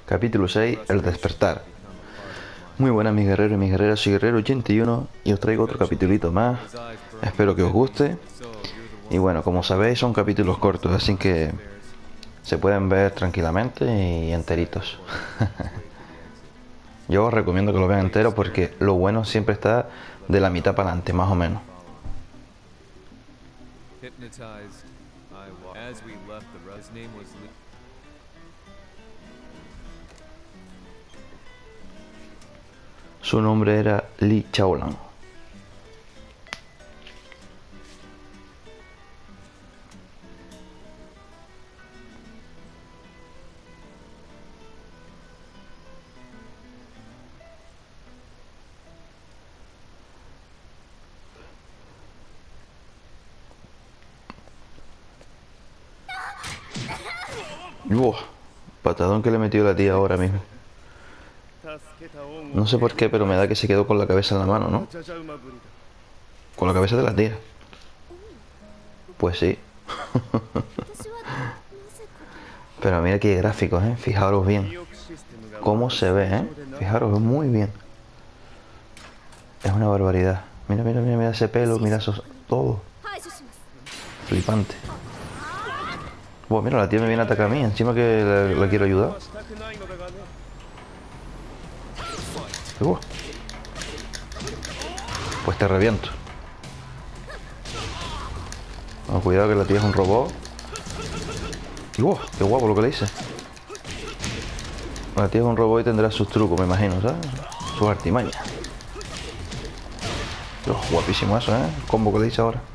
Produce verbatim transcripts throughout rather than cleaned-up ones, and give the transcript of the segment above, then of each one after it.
Capítulo seis, El despertar. Muy buenas mis guerreros y mis guerreras, soy Guerrero ochenta y uno y os traigo otro capitulito más. Espero que os guste. Y bueno, como sabéis son capítulos cortos, así que se pueden ver tranquilamente y enteritos. Yo os recomiendo que lo vean entero porque lo bueno siempre está de la mitad para adelante, más o menos. Su nombre era Li Chaolan. Uf, patadón que le metió la tía ahora mismo. No sé por qué, pero me da que se quedó con la cabeza en la mano, ¿no? Con la cabeza de la tía. Pues sí. Pero mira qué gráficos, ¿eh? Fijaros bien. Cómo se ve, ¿eh? Fijaros muy bien. Es una barbaridad. Mira, mira, mira, mira ese pelo, mira eso, todo. Flipante. Buah, mira, la tía me viene a atacar a mí, encima que la, la quiero ayudar. Uh. Pues te reviento. Oh, cuidado que la tía es un robot. Y wow, qué guapo lo que le hice. La tía es un robot y tendrá sus trucos, me imagino, ¿sabes? Sus artimañas. Oh, guapísimo eso, ¿eh? El combo que le hice ahora.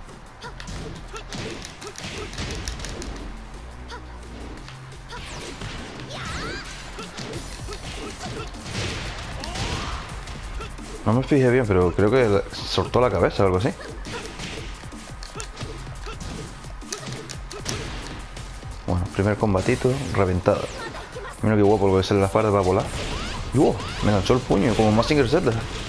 No me fijé bien, pero creo que soltó la cabeza o algo así. Bueno, primer combatito, reventado. Mira qué guapo lo que sale la espalda para volar. Y wow, me lanzó el puño como Mazinger Z.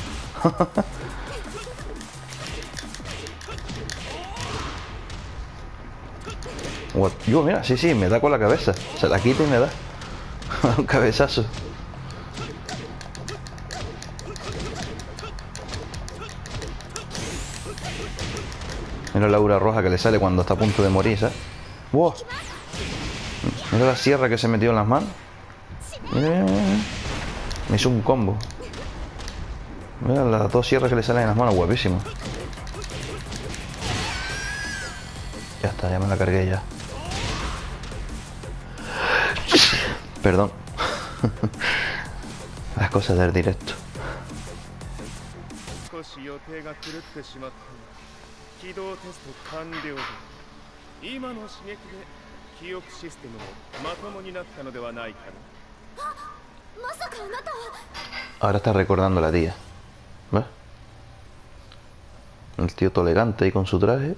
Yo, mira, sí, sí, me da con la cabeza. Se la quita y me da un cabezazo. Mira la aura roja que le sale cuando está a punto de morir, ¿sabes? ¡Wow! Mira la sierra que se metió en las manos. Mira, mira, mira. Me hizo un combo. Mira las dos sierras que le salen en las manos, guapísimo. Ya está, ya me la cargué ya. Perdón. Las cosas del directo. Ahora está recordando a la tía. ¿Ves? El tío tolerante ahí con su traje.